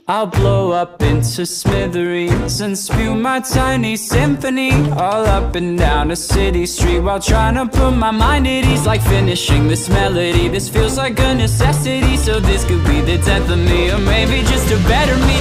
I'll blow up into smithereens and spew my tiny symphony all up and down a city street while trying to put my mind at ease. Like finishing this melody, this feels like a necessity. So this could be the death of me, or maybe just a better me.